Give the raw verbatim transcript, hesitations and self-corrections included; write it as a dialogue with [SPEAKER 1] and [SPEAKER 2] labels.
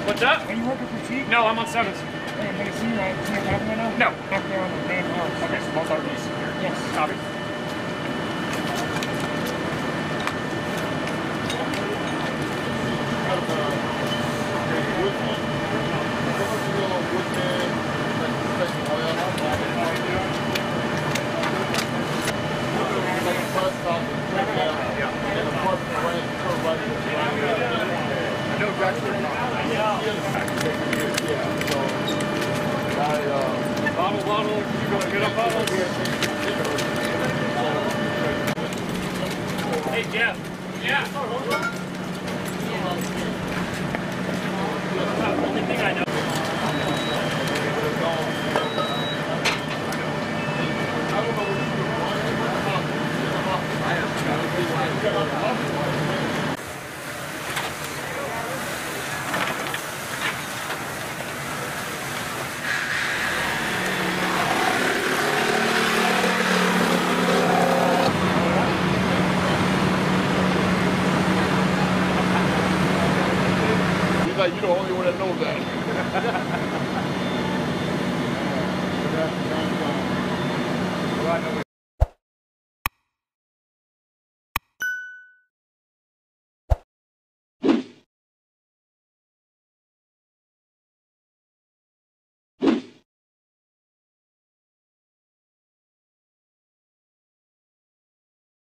[SPEAKER 1] What's up?
[SPEAKER 2] Are you working for Chief?
[SPEAKER 1] No, I'm on seventh.
[SPEAKER 2] Hey, can I see you right see your right now?
[SPEAKER 1] No.
[SPEAKER 2] Back there on the main house.
[SPEAKER 1] Okay, so both R Vs.
[SPEAKER 2] Yes.
[SPEAKER 1] Copy. Bottle, bottle, you gonna get a bottle? Hey, Jeff. Yeah. Only thing I know.
[SPEAKER 3] Like you're the only one that knows that.